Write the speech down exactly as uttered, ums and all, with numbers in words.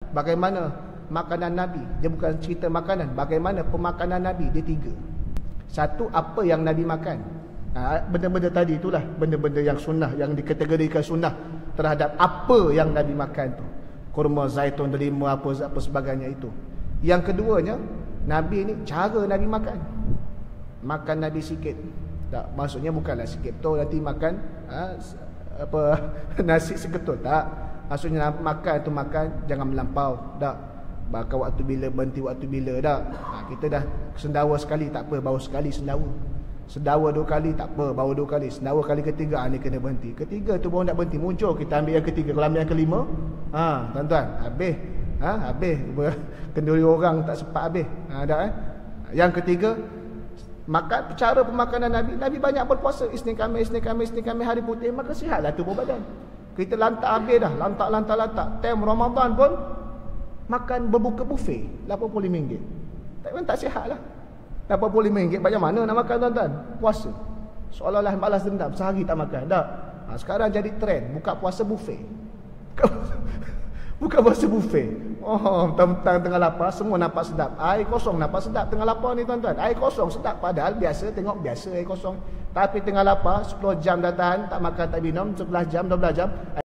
bagaimana makanan Nabi. Dia bukan cerita makanan, bagaimana pemakanan Nabi. Dia tiga. Satu, apa yang Nabi makan. Ha, benda-benda tadi itulah benda-benda yang sunnah, yang dikategorikan sunnah terhadap apa yang Nabi makan tu. Kurma, zaitun, delima, apa apa sebagainya itu. Yang keduanya, Nabi ni cara Nabi makan. Makan Nabi sikit. Tak, maksudnya bukanlah sikit tu nanti makan ha, apa nasi seketul, tak. Maksudnya makan tu makan jangan melampau, tak. Bakal waktu bila, berhenti waktu bila, tak. Ha, kita dah sendawa sekali tak apa, baru sekali sendawa. Sendawa dua kali tak apa, baru dua kali. Sendawa kali ketiga, ha, ni kena berhenti. Ketiga tu baru nak berhenti, muncul kita ambil yang ketiga. Kalau ambil yang kelima, ha, tuan-tuan, habis. Ha, habis. Kenduri orang tak sempat habis. Ha, dah eh. Yang ketiga, makan cara pemakanan Nabi. Nabi banyak berpuasa Isnin Khamis, Isnin Khamis, Isnin Khamis, hari putih, maka sihatlah tubuh badan. Kita lantak habis dah, lantak lantak lantak. Time Ramadan pun makan berbuka buffet lapan puluh lima ringgit. Tak pun tak sihatlah. lapan puluh lima ringgit macam mana nak makan tuan-tuan? Puasa. Seolah-olah balas dendam, sehari tak makan. Dah. Ha, sekarang jadi trend buka puasa buffet. Buka puasa buffet. Oh, tentang tengah lapar semua nampak sedap. Air kosong nampak sedap tengah lapar ni tuan-tuan. Air kosong sedap, padahal biasa tengok biasa air kosong. Tapi tengah lapar sepuluh jam dah tahan tak makan tak minum, sebelas jam, dua belas jam.